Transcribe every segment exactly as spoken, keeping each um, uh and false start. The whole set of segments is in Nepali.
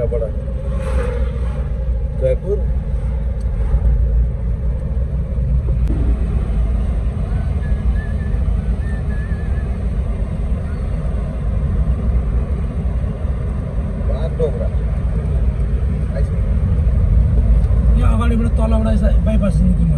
यहाँबाट जयपुर यहाँ अगाडिबाट तलबाट बाइपास निक्लिनु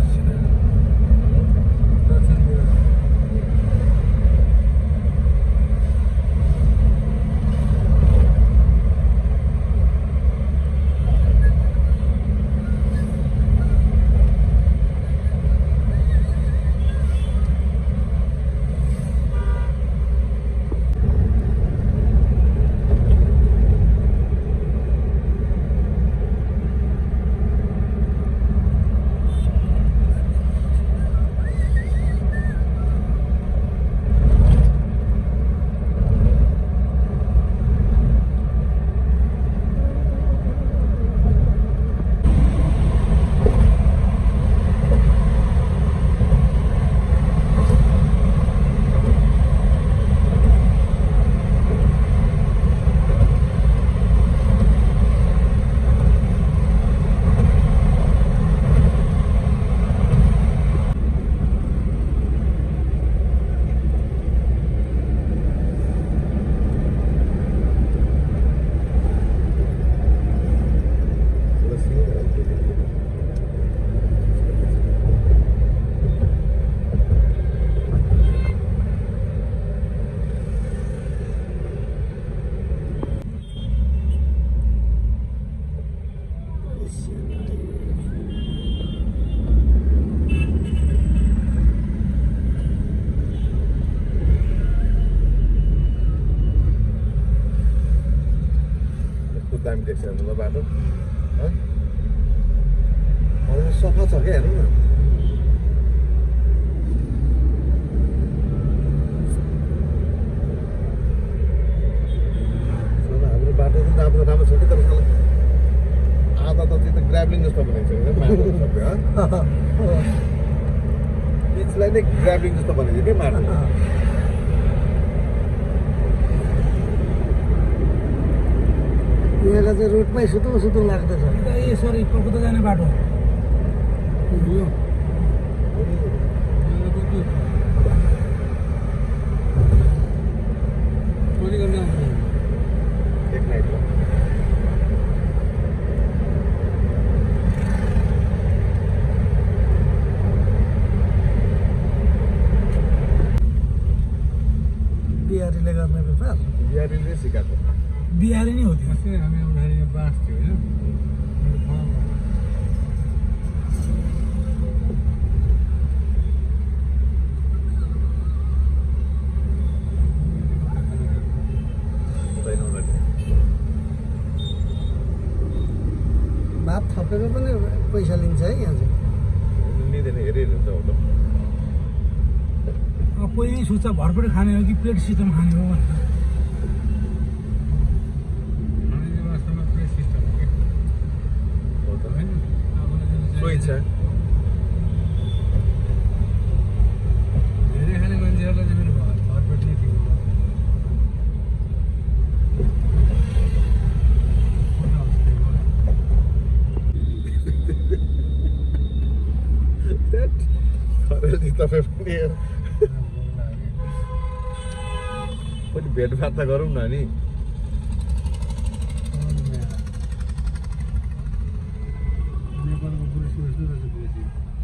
दामी देख्छ हेर्नु बाटो सफा छ क्या हेर्नु न हाम्रो बाटो पनि राम्रो राम्रो छ कि तर आधा त त्यो त ग्राभलिङ जस्तो बनाइसक्यो माटो सबै पिचलाई नै ग्राभलिङ जस्तो बनाइदियो क्या माटो यहाँ चाहिँ रोडमै सुतुङ सुतुङ लाग्दछ ए सरी कलकत्ता जाने बाटो यो एक नाइट बिहारीले गर्ने व्यापार बिहारीले सिकाएको बिहारी नै हो त्यो हामी आउँदाखेरि बाँस थियो होइन भात थपेको पनि पैसा लिन्छ है यहाँ चाहिँ लिँदैन हेरि हेरि हुन्छ होटल पहिल्यै सोच्छ भरपेट खाने हो कि प्लेट सिस्टम खाने हो भनेर सोही छ धेरै खाने मान्छेहरूलाई चाहिँ मेरो भरपेट नै थियो तपाईँ पनि भेटभाट त गरौँ न नि नेपालको पुलिस जस्तो रहेछ